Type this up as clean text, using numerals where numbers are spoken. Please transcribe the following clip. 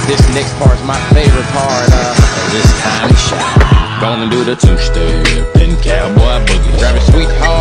This next part's my favorite part. This time to shine. Gonna do the two-step and cowboy boogie. Grab a sweet home.